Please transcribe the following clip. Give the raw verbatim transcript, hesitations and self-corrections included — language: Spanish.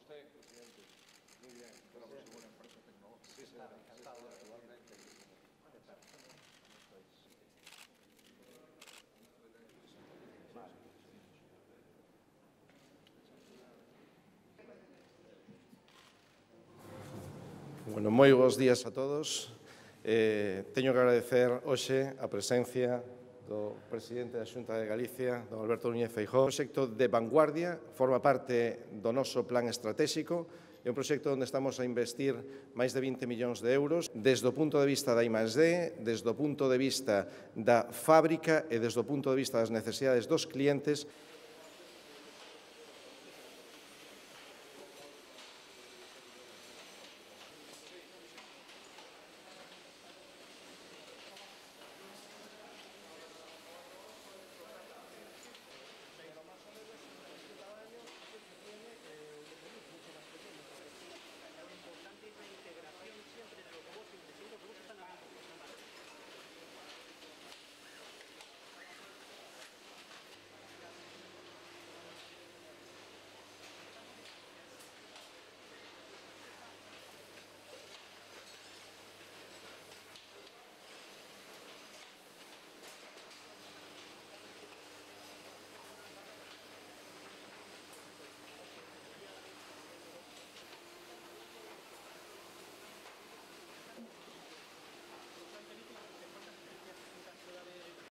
usted, presidente. Muy bien, esperamos una buena empresa tecnológica. Sí, señora. Encantado, igualmente. Bueno, moi bons días a todos. Eh, teño que agradecer hoxe a presencia do presidente da Xunta de Galicia, don Alberto Núñez Feijóo. O proxecto de vanguardia forma parte do noso plan estratégico. É un proxecto onde estamos a investir máis de vinte millóns de euros desde o punto de vista da I máis D, desde o punto de vista da fábrica e desde o punto de vista das necesidades dos clientes.